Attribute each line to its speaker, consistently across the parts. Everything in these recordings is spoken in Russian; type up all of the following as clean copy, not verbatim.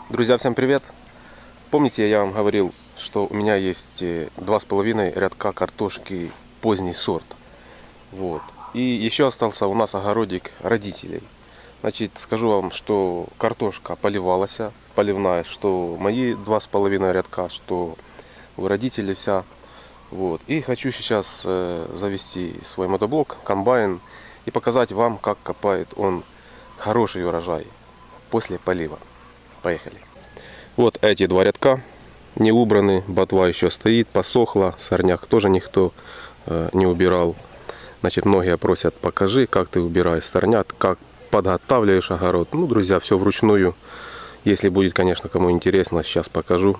Speaker 1: Друзья, всем привет! Помните, я вам говорил, что у меня есть 2,5 рядка картошки поздний сорт. Вот. И еще остался у нас огородик родителей. Значит, скажу вам, что картошка поливалась, поливная, что мои 2,5 рядка, что у родителей вся. Вот. И хочу сейчас завести свой мотоблок, комбайн, и показать вам, как копает он хороший урожай после полива. Поехали. Вот эти два рядка не убраны, ботва еще стоит, посохла, сорняк тоже никто не убирал. Значит, многие просят, покажи, как ты убираешь сорняк, как подготавливаешь огород. Ну, друзья, все вручную. Если будет, конечно, кому интересно, сейчас покажу.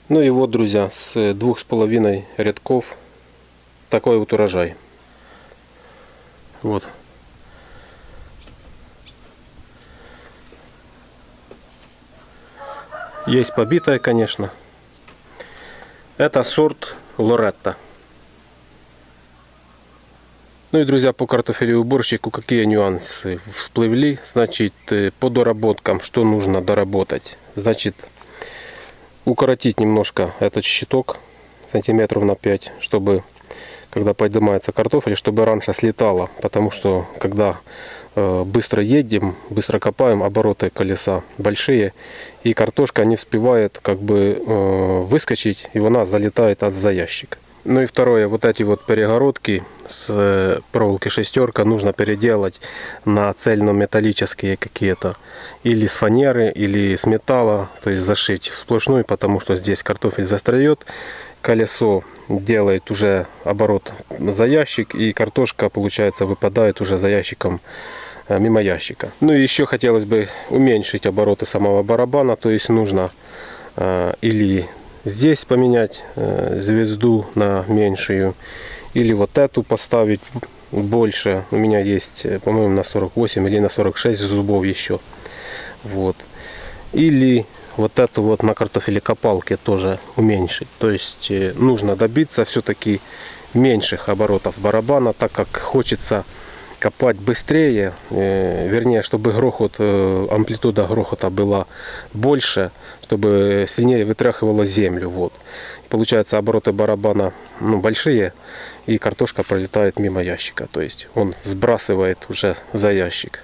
Speaker 1: Ну и вот, друзья, с 2,5 рядков такой вот урожай. Вот. Есть побитая, конечно. Это сорт Лоретта. Ну и, друзья, по картофелеуборщику какие нюансы всплыли. Значит, по доработкам, что нужно доработать. Значит, укоротить немножко этот щиток сантиметров на 5, чтобы, когда поднимается картофель, чтобы раньше слетало. Потому что, когда быстро едем, быстро копаем, обороты колеса большие, и картошка не успевает как бы выскочить, и она залетает от ящика. Ну и второе, вот эти вот перегородки с проволоки шестерка нужно переделать на цельнометаллические какие-то, или с фанеры, или с металла, то есть зашить в сплошную, потому что здесь картофель застряет, колесо делает уже оборот за ящик, и картошка, получается, выпадает уже за ящиком, мимо ящика. Ну и еще хотелось бы уменьшить обороты самого барабана, то есть нужно или здесь поменять звезду на меньшую, или вот эту поставить больше. У меня есть, по-моему, на 48 или на 46 зубов еще. Вот. Или вот эту вот на картофелекопалке тоже уменьшить. То есть нужно добиться все-таки меньших оборотов барабана, так как хочется копать быстрее, вернее, чтобы грохот, амплитуда грохота была больше, чтобы сильнее вытряхивала землю. Вот. Получается, обороты барабана большие, и картошка пролетает мимо ящика, то есть он сбрасывает уже за ящик.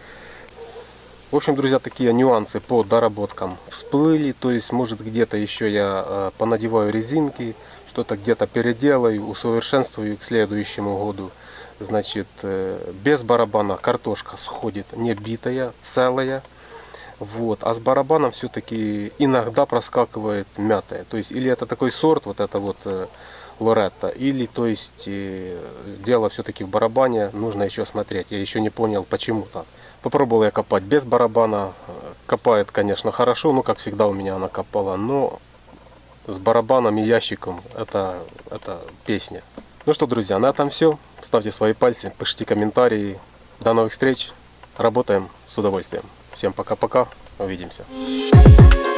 Speaker 1: В общем, друзья, такие нюансы по доработкам всплыли, то есть может где-то еще я понадеваю резинки, что-то где-то переделаю, усовершенствую к следующему году. Значит, без барабана картошка сходит не битая, целая. Вот. А с барабаном все-таки иногда проскакивает мятая. То есть, или это такой сорт, вот это вот Лоретта, или, то есть, дело все-таки в барабане, нужно еще смотреть. Я еще не понял, почему так. Попробовал я копать без барабана. Копает, конечно, хорошо, ну, как всегда у меня она копала, но с барабаном и ящиком это песня. Ну что, друзья, на этом все. Ставьте свои пальцы, пишите комментарии. До новых встреч. Работаем с удовольствием. Всем пока-пока. Увидимся.